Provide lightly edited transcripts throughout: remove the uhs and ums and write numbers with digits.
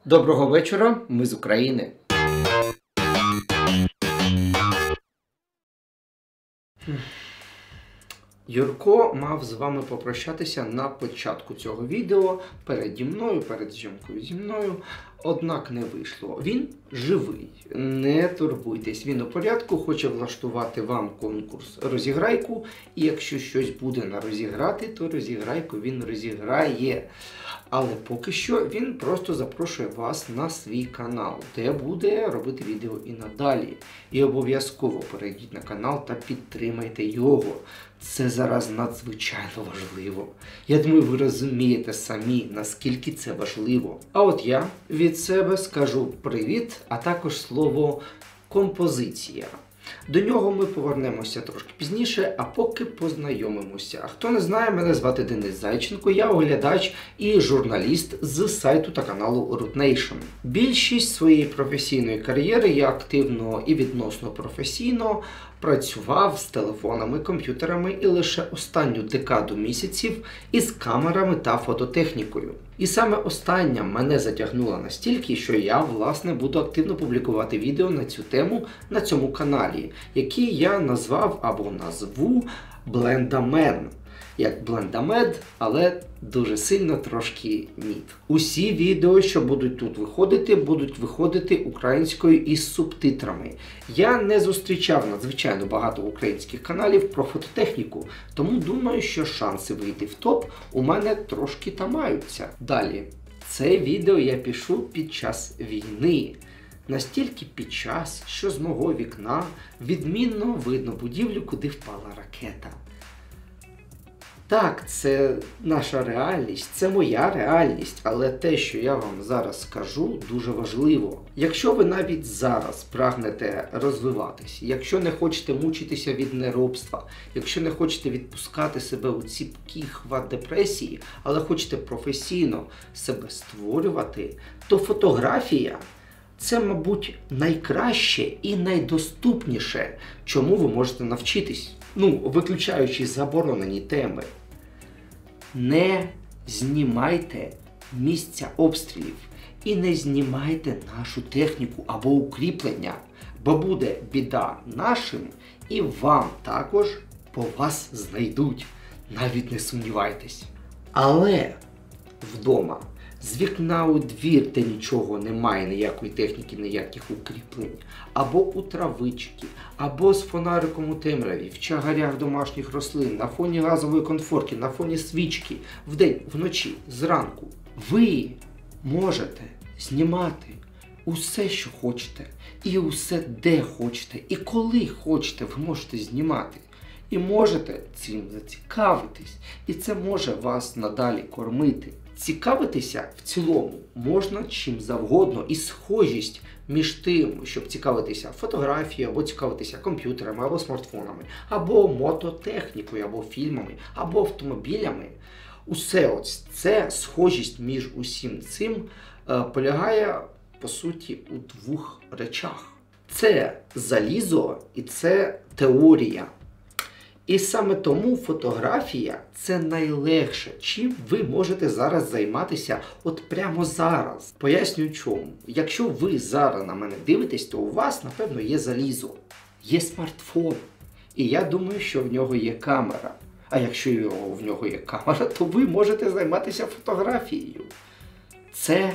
Доброго вечора, ми з України. Юрко мав з вами попрощатися на початку цього відео переді мною, перед зйомкою зі мною, однак не вийшло. Він живий, не турбуйтесь, він у порядку, хоче влаштувати вам конкурс розіграйку, і якщо щось буде на розіграти, то розіграйку він розіграє. Але поки що він просто запрошує вас на свій канал, де буде робити відео і надалі. І обов'язково перейдіть на канал та підтримайте його. Це зараз надзвичайно важливо. Я думаю, ви розумієте самі, наскільки це важливо. А от я від себе скажу привіт, а також слово композиція. До нього ми повернемося трошки пізніше, а поки познайомимося. А хто не знає, мене звати Денис Зайченко, я оглядач і журналіст з сайту та каналу Root Nation. Більшість своєї професійної кар'єри я активно і відносно професійно працював з телефонами, комп'ютерами і лише останню декаду місяців із камерами та фототехнікою. І саме остання мене затягнула настільки, що я, власне, буду активно публікувати відео на цю тему на цьому каналі, який я назвав або назву Blendaman. Як Блендамед, але дуже сильно трошки мід. Усі відео, що будуть тут будуть виходити українською із субтитрами. Я не зустрічав надзвичайно багато українських каналів про фототехніку, тому думаю, що шанси вийти в топ у мене трошки тамаються. Далі. Це відео я пишу під час війни. Настільки під час, що з мого вікна відмінно видно будівлю, куди впала ракета. Так, це наша реальність, це моя реальність, але те, що я вам зараз скажу, дуже важливо. Якщо ви навіть зараз прагнете розвиватись, якщо не хочете мучитися від неробства, якщо не хочете відпускати себе у ціпкий хват депресії, але хочете професійно себе створювати, то фотографія – це, мабуть, найкраще і найдоступніше, чому ви можете навчитись. Виключаючи заборонені теми. Не знімайте місця обстрілів і не знімайте нашу техніку або укріплення, бо буде біда нашим і вам також по вас знайдуть. Навіть не сумнівайтесь. Але вдома, з вікна у двір, де нічого немає, ніякої техніки, ніяких укріплень, або у травички, або з фонариком у темряві, в чагарях домашніх рослин, на фоні газової конфорки, на фоні свічки, вдень, вночі, зранку. Ви можете знімати усе, що хочете, і усе, де хочете, і коли хочете, ви можете знімати. І можете цим зацікавитись, і це може вас надалі кормити. Цікавитися в цілому можна чим завгодно, і схожість між тим, щоб цікавитися фотографією, або цікавитися комп'ютерами, або смартфонами, або мототехнікою, або фільмами, або автомобілями. Усе ось це схожість між усім цим полягає, по суті, у двох речах. Це залізо і це теорія. І саме тому фотографія – це найлегше, чим ви можете зараз займатися от прямо зараз. Поясню чому. Якщо ви зараз на мене дивитесь, то у вас, напевно, є залізо, є смартфон. І я думаю, що в нього є камера. А якщо в нього є камера, то ви можете займатися фотографією. Це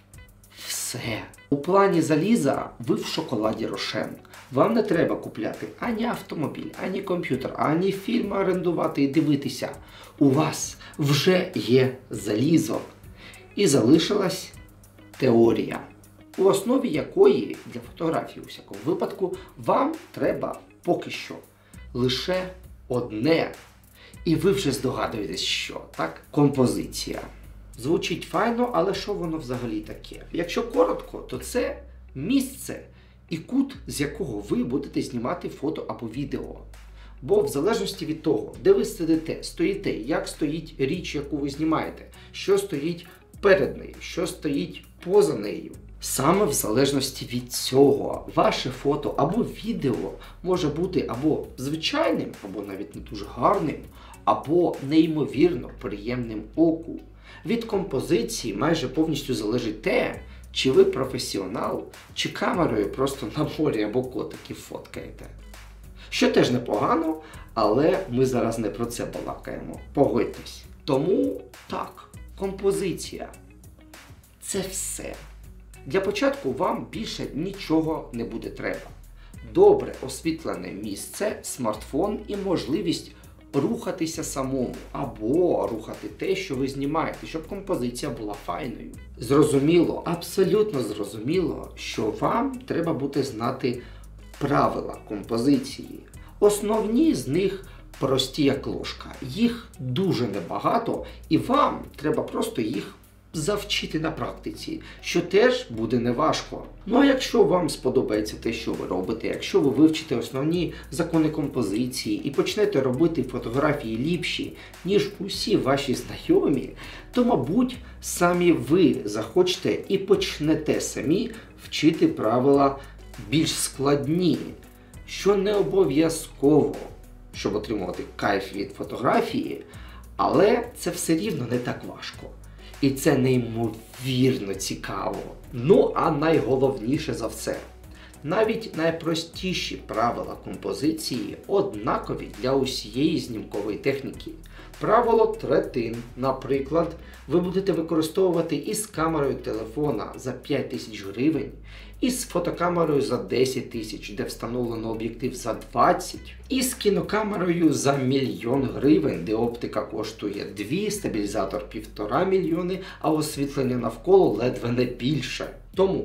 все. У плані заліза ви в шоколаді Рошен. Вам не треба купляти ані автомобіль, ані комп'ютер, ані фільм орендувати і дивитися. У вас вже є залізо. І залишилась теорія, у основі якої для фотографії у всякому випадку вам треба поки що лише одне. І ви вже здогадуєтесь, що, так? Композиція. Звучить файно, але що воно взагалі таке? Якщо коротко, то це місце і кут, з якого ви будете знімати фото або відео. Бо в залежності від того, де ви сидите, стоїте, як стоїть річ, яку ви знімаєте, що стоїть перед нею, що стоїть поза нею. Саме в залежності від цього ваше фото або відео може бути або звичайним, або навіть не дуже гарним, або неймовірно приємним оку. Від композиції майже повністю залежить те, чи ви професіонал, чи камерою просто на морі або котиків фоткаєте. Що теж непогано, але ми зараз не про це балакаємо, погодьтесь. Тому так, композиція – це все. Для початку вам більше нічого не буде треба. Добре освітлене місце, смартфон і можливість рухатися самому або рухати те, що ви знімаєте, щоб композиція була файною. Зрозуміло, абсолютно зрозуміло, що вам треба буде знати правила композиції. Основні з них прості як ложка. Їх дуже небагато і вам треба просто їх завчити на практиці, що теж буде неважко. Ну а якщо вам сподобається те, що ви робите, якщо ви вивчите основні закони композиції і почнете робити фотографії ліпші, ніж усі ваші знайомі, то, мабуть, самі ви захочете і почнете самі вчити правила більш складні, що не обов'язково, щоб отримувати кайф від фотографії, але це все рівно не так важко. І це неймовірно цікаво. Ну, а найголовніше за все, навіть найпростіші правила композиції однакові для усієї знімкової техніки. Правило третин, наприклад, ви будете використовувати із камерою телефона за 5000 гривень, і з фотокамерою за 10 тисяч, де встановлено об'єктив за 20, і з кінокамерою за 1 мільйон гривень, де оптика коштує 2, стабілізатор 1,5 мільйони, а освітлення навколо ледве не більше. Тому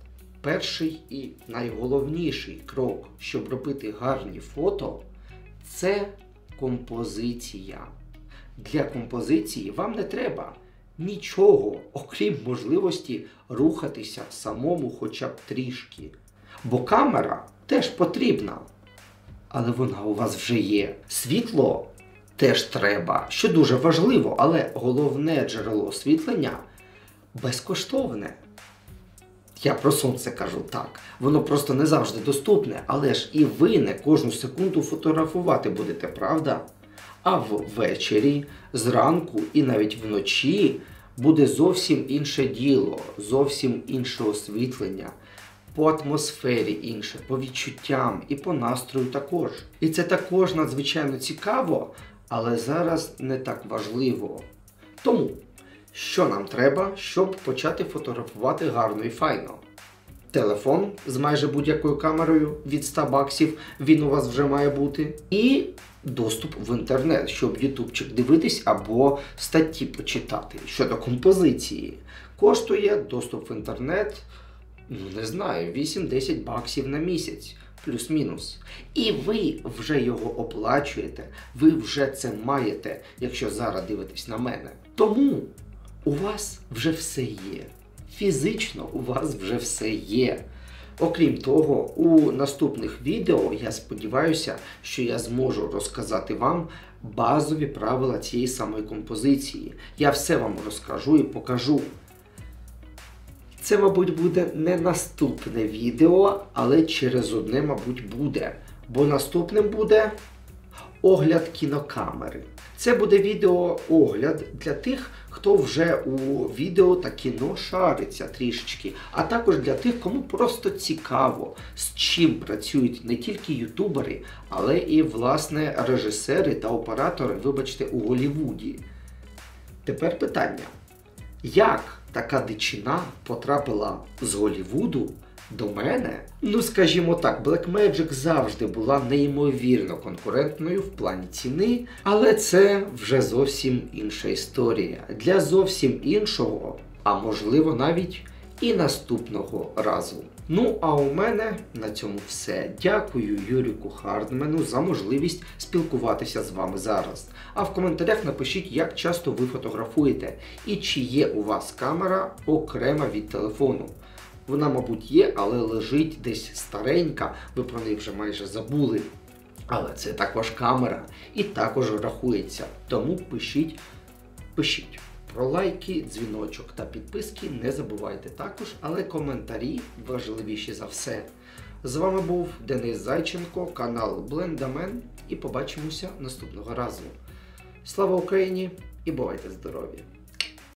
перший і найголовніший крок, щоб робити гарні фото, це композиція. Для композиції вам не треба нічого, окрім можливості рухатися самому хоча б трішки. Бо камера теж потрібна, але вона у вас вже є. Світло теж треба, що дуже важливо, але головне джерело освітлення безкоштовне. Я про сонце кажу так. Воно просто не завжди доступне, але ж і ви не кожну секунду фотографувати будете, правда? А ввечері, зранку і навіть вночі буде зовсім інше діло, зовсім інше освітлення, по атмосфері інше, по відчуттям і по настрою також. І це також надзвичайно цікаво, але зараз не так важливо. Тому, що нам треба, щоб почати фотографувати гарно і файно? Телефон з майже будь-якою камерою від 100 баксів, він у вас вже має бути. І доступ в інтернет, щоб ютубчик дивитись або статті почитати щодо композиції. Коштує доступ в інтернет, не знаю, 8-10 баксів на місяць, плюс-мінус. І ви вже його оплачуєте, ви вже це маєте, якщо зараз дивитесь на мене. Тому у вас вже все є. Фізично у вас вже все є. Окрім того, у наступних відео я сподіваюся, що я зможу розказати вам базові правила цієї самої композиції. Я все вам розкажу і покажу. Це, мабуть, буде не наступне відео, але через одне, мабуть, буде. Бо наступним буде огляд кінокамери. Це буде відео-огляд для тих, хто вже у відео та кіно шариться трішечки, а також для тих, кому просто цікаво, з чим працюють не тільки ютубери, але і, власне, режисери та оператори, вибачте, у Голлівуді. Тепер питання. Як така дичина потрапила з Голлівуду до мене? Ну, скажімо так, Blackmagic завжди була неймовірно конкурентною в плані ціни, але це вже зовсім інша історія. Для зовсім іншого, а можливо навіть і наступного разу. Ну, а у мене на цьому все. Дякую Юріку Хардмену за можливість спілкуватися з вами зараз. А в коментарях напишіть, як часто ви фотографуєте і чи є у вас камера окрема від телефону. Вона, мабуть, є, але лежить десь старенька, ви про неї вже майже забули. Але це також камера і також рахується. Тому пишіть. Про лайки, дзвіночок та підписки не забувайте також, але коментарі важливіші за все. З вами був Денис Зайченко, канал Блендамен, і побачимося наступного разу. Слава Україні і бувайте здорові!